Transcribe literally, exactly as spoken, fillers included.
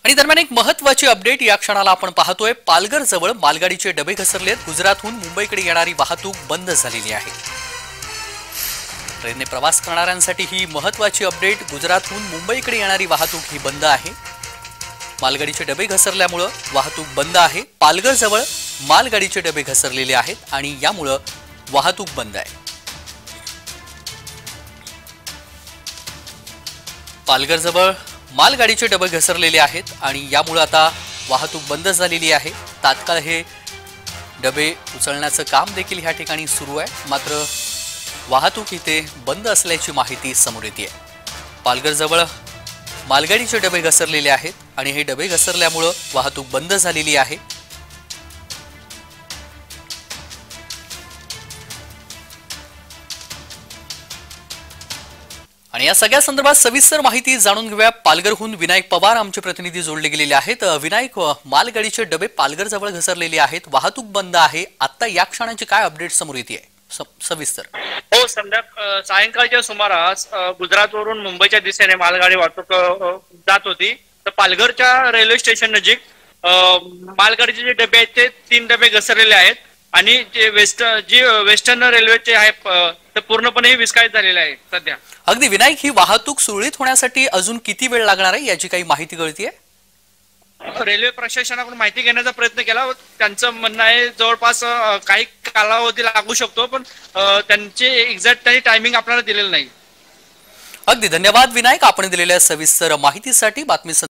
आणि दरम्यान एक महत्त्वाची अपडेट या क्षणाला आपण पाहतोय। पालघर जवळ मालगाडीचे डबे घसरलेत। गुजरातहून मुंबईकडे येणारी वाहतूक बंद झालेली आहे। ट्रेनने प्रवास करणाऱ्यांसाठी ही महत्त्वाची अपडेट। गुजरातहून मुंबईकडे येणारी वाहतूक ही बंद आहे। मालगाडीचे डबे घसरल्यामुळे वाहतूक बंद आहे। पालघर जवळ मालगाडीचे डबे घसरलेले आहेत आणि यामुळे वाहतूक बंद आहे। पालघर जवळ मालगाडीचे डबे घसरलेले आहेत आणि यामुळे आता वाहतूक बंद झालेली आहे। तात्काळ हे डबे उचलण्याचं काम देखील ह्या ठिकाणी सुरू आहे, मात्र वाहतूक इथे बंद असल्याची माहिती समोर येते आहे। पालघर जवळ मालगाडीचे डबे घसरलेले आहेत आणि हे डबे घसरल्यामुळे वाहतूक बंद झालेली आहे। आणि या सगळ्या संदर्भात सविस्तर माहिती जाणून घेऊया। पालघरहून विनायक पवार आमचे प्रतिनिधी जोडले गेलेले आहेत। विनायक, मालगाडीचे डबे पालघर जवळ घसरलेले आहेत, वाहतूक बंद आहे, आता या क्षणाची काय अपडेट समोर येते आहे सविस्तर? हो, संध्या सायंकाळच्या सुमारास गुजरातवरून मुंबईच्या दिशेने मालगाडी वाहतूक जात होती। तर पालघरच्या रेल्वे स्टेशन नजीक मालगाडीचे जे डबे आहेत ते तीन डबे घसरलेले आहेत आणि जे वेस्ट जी वेस्टर्न रेल्वेचे आहेत ते पूर्णपणे विस्कळीत झालेले आहे सध्या। अगदी विनायक, ही वाहतूक सुरळीत होण्यासाठी अजून किती वेळ लागणार आहे याची काही माहिती कळतीये? रेल्वे प्रशासनाकडून माहिती घेण्याचा प्रयत्न केला, त्यांचं म्हणणं आहे जवळपास काही कालावधी लागू शकतो, पण त्यांचे एक्झॅक्ट काही टायमिंग आपल्याला दिलेलं नाही। अगदी धन्यवाद विनायक, आपण दिलेल्या सविस्तर माहितीसाठी। बातमी